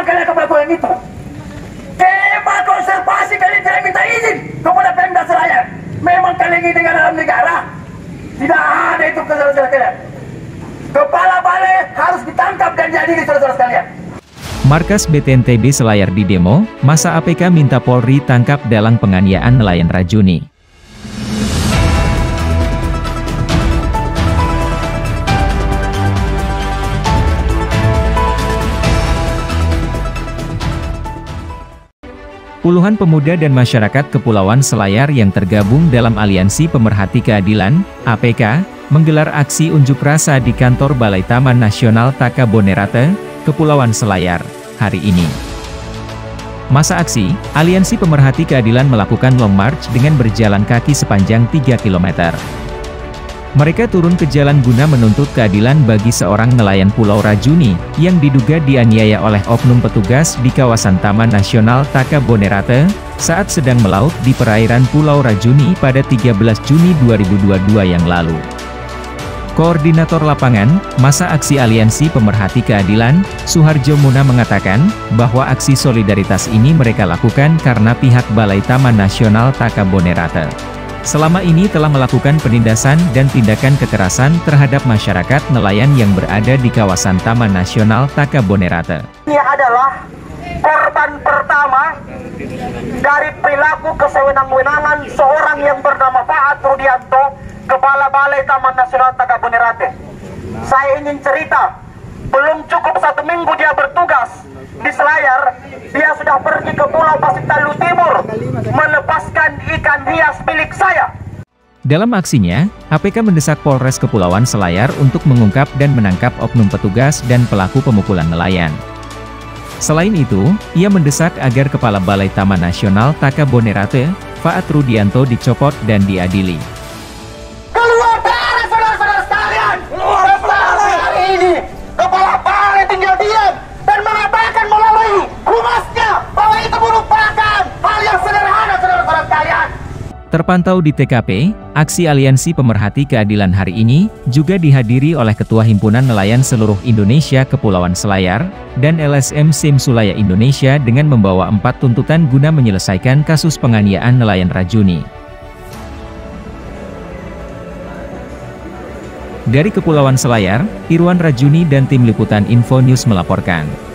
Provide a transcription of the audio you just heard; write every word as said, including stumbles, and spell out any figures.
kalian kepada yang itu? Kema konservasi kalian tidak minta izin kepada Pemda Selayar. Memang kalian ingin tinggal dalam negara? Tidak ada itu saudara-saudara kalian. Kepala balai harus ditangkap dan diadili saudara-saudara sekalian. Markas B T N T B Selayar di demo, masa A P K minta Polri tangkap dalang penganiayaan nelayan Rajuni. Puluhan pemuda dan masyarakat Kepulauan Selayar yang tergabung dalam Aliansi Pemerhati Keadilan, A P K, menggelar aksi unjuk rasa di kantor Balai Taman Nasional Takabonerate, Kepulauan Selayar, hari ini. Masa aksi, Aliansi Pemerhati Keadilan melakukan long march dengan berjalan kaki sepanjang tiga kilometer. Mereka turun ke jalan guna menuntut keadilan bagi seorang nelayan Pulau Rajuni, yang diduga dianiaya oleh oknum petugas di kawasan Taman Nasional Takabonerate, saat sedang melaut di perairan Pulau Rajuni pada tiga belas Juni dua ribu dua puluh dua yang lalu. Koordinator Lapangan, Masa Aksi Aliansi Pemerhati Keadilan, Suharjo Muna mengatakan, bahwa aksi solidaritas ini mereka lakukan karena pihak Balai Taman Nasional Takabonerate selama ini telah melakukan penindasan dan tindakan kekerasan terhadap masyarakat nelayan yang berada di kawasan Taman Nasional Takabonerate. Ini adalah korban pertama dari perilaku kesewenang-wenangan seorang yang bernama Pak Rudianto, Kepala Balai Taman Nasional Takabonerate. Saya ingin cerita, belum cukup satu minggu dia bertugas di Selayar, dia sudah pergi ke Pulau Pasitalu Timur, melepaskan ikan hias milik saya. Dalam aksinya, A P K mendesak Polres Kepulauan Selayar untuk mengungkap dan menangkap oknum petugas dan pelaku pemukulan nelayan. Selain itu, ia mendesak agar Kepala Balai Taman Nasional Takabonerate, Pak Rudianto dicopot dan diadili. Keluar dari saudara-saudara sekalian! Keluar dari hari ini! Kepala Balai tinggal diam dan mengatakan melalui humasnya bahwa itu merupakan hal yang sederhana saudara-saudara sekalian. Terpantau di T K P, aksi Aliansi Pemerhati Keadilan hari ini juga dihadiri oleh Ketua Himpunan Nelayan Seluruh Indonesia Kepulauan Selayar, dan L S M SIM Sulaya Indonesia dengan membawa empat tuntutan guna menyelesaikan kasus penganiayaan nelayan Rajuni. Dari Kepulauan Selayar, Irwan Rajuni dan tim liputan Info News melaporkan.